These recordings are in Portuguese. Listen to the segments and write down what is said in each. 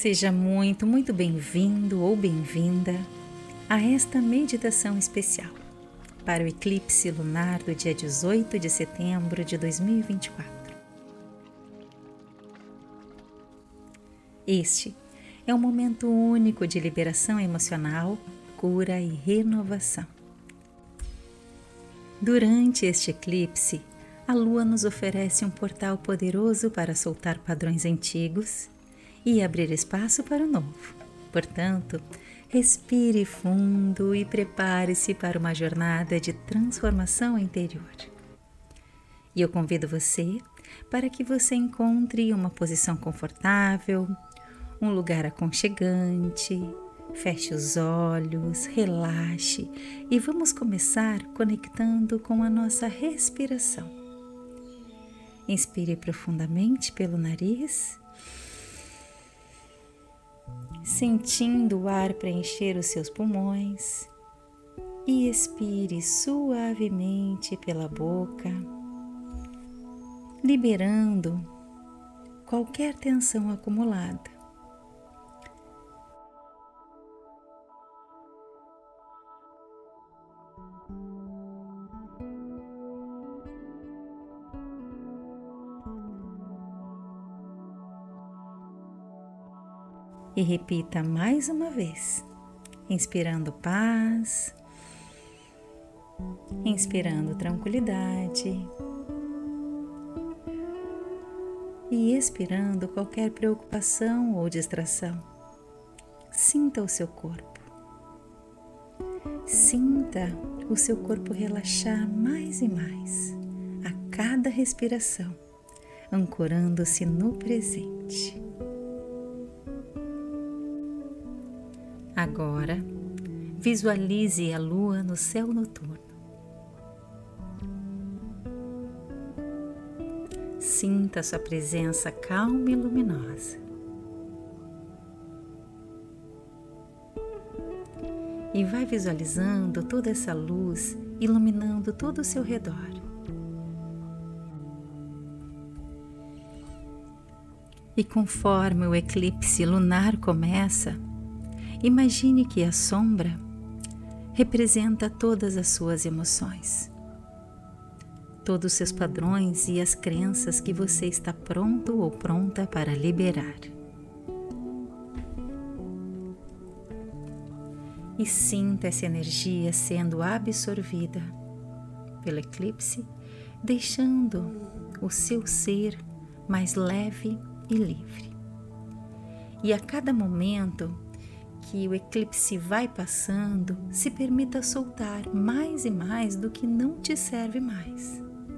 Seja muito, muito bem-vindo ou bem-vinda a esta meditação especial para o eclipse lunar do dia 18 de setembro de 2024. Este é um momento único de liberação emocional, cura e renovação. Durante este eclipse, a Lua nos oferece um portal poderoso para soltar padrões antigos e abrir espaço para o novo. Portanto, respire fundo e prepare-se para uma jornada de transformação interior. E eu convido você para que você encontre uma posição confortável, um lugar aconchegante, feche os olhos, relaxe e vamos começar conectando com a nossa respiração. Inspire profundamente pelo nariz, sentindo o ar preencher os seus pulmões, e expire suavemente pela boca, liberando qualquer tensão acumulada. E repita mais uma vez, inspirando paz, inspirando tranquilidade e expirando qualquer preocupação ou distração. Sinta o seu corpo. Sinta o seu corpo relaxar mais e mais a cada respiração, ancorando-se no presente. Agora, visualize a Lua no céu noturno. Sinta sua presença calma e luminosa. E vai visualizando toda essa luz iluminando todo o seu redor. E conforme o eclipse lunar começa, imagine que a sombra representa todas as suas emoções, todos os seus padrões e as crenças que você está pronto ou pronta para liberar. E sinta essa energia sendo absorvida pelo eclipse, deixando o seu ser mais leve e livre. E a cada momento que o eclipse vai passando, se permita soltar mais e mais do que não te serve mais.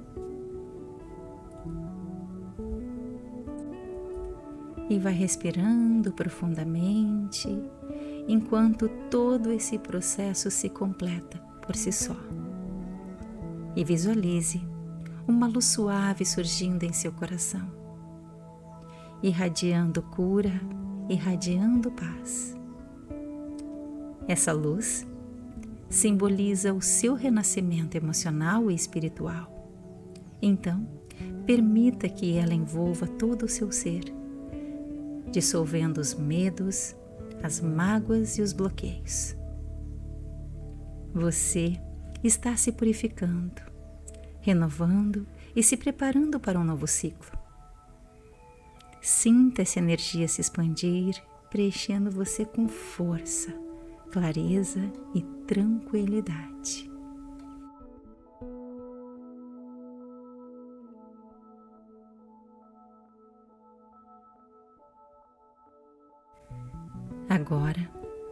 E vai respirando profundamente, enquanto todo esse processo se completa por si só. E visualize uma luz suave surgindo em seu coração, irradiando cura, irradiando paz. Essa luz simboliza o seu renascimento emocional e espiritual. Então, permita que ela envolva todo o seu ser, dissolvendo os medos, as mágoas e os bloqueios. Você está se purificando, renovando e se preparando para um novo ciclo. Sinta essa energia se expandir, preenchendo você com força, clareza e tranquilidade. Agora,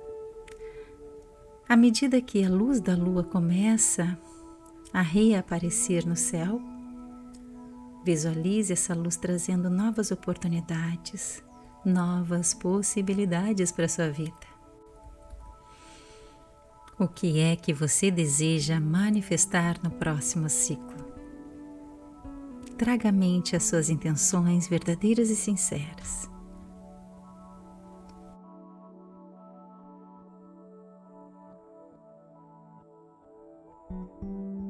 à medida que a luz da lua começa a reaparecer no céu, visualize essa luz trazendo novas oportunidades, novas possibilidades para a sua vida. O que é que você deseja manifestar no próximo ciclo? Traga à mente as suas intenções verdadeiras e sinceras.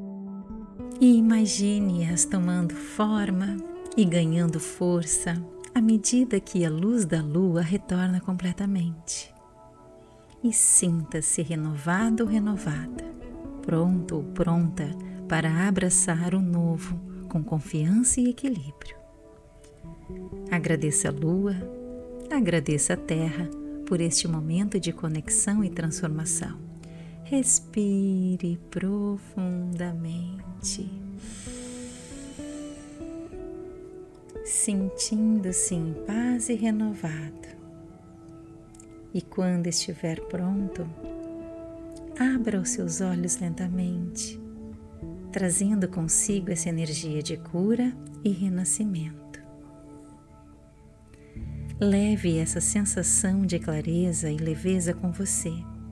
E imagine-as tomando forma e ganhando força à medida que a luz da lua retorna completamente. E sinta-se renovado ou renovada, pronto ou pronta para abraçar o novo com confiança e equilíbrio. Agradeça a lua, agradeça a terra por este momento de conexão e transformação. Respire profundamente, sentindo-se em paz e renovado. E quando estiver pronto, abra os seus olhos lentamente, trazendo consigo essa energia de cura e renascimento. Leve essa sensação de clareza e leveza com você.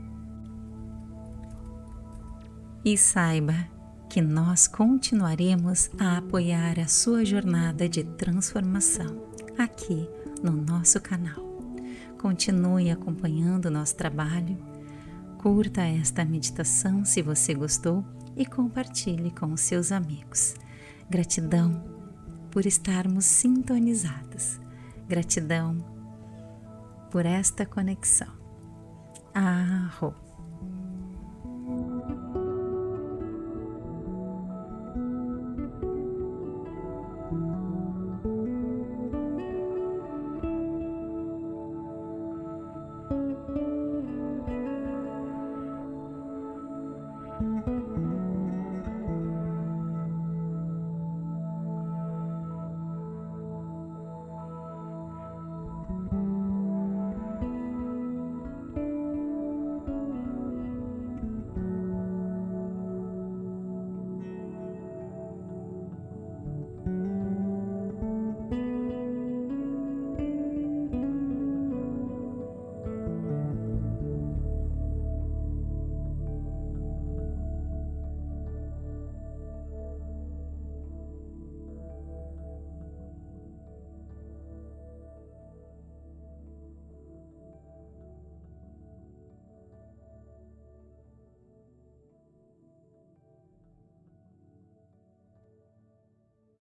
E saiba que nós continuaremos a apoiar a sua jornada de transformação aqui no nosso canal. Continue acompanhando o nosso trabalho, curta esta meditação se você gostou e compartilhe com os seus amigos. Gratidão por estarmos sintonizados. Gratidão por esta conexão. Arro.